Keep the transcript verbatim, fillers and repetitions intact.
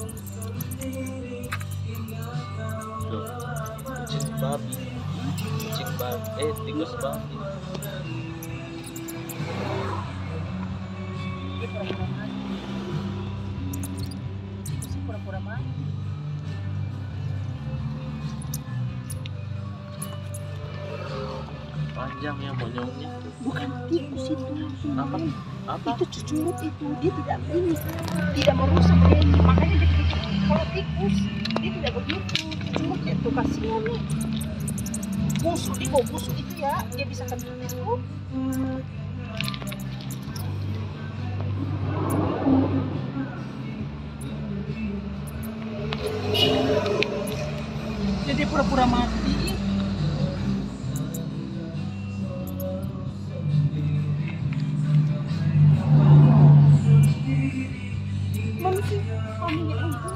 Tuh, kucing babi, kucing babi, eh tikus babi. Dia pura-pura mati. Itu sih pura-pura mati. Panjang ya monyongnya. Bukan tikus itu. Apa? Apa? Itu cucurut itu. Dia tidak ini, tidak merusak dia ini. Makanya dia begitu. Kalau tikus dia tidak begitu. Cucurut itu kasihan nih. Busuk dia kok busuk itu ya. Dia bisa kentut itu. Jadi pura-pura mati. Mana sih kambingnya itu?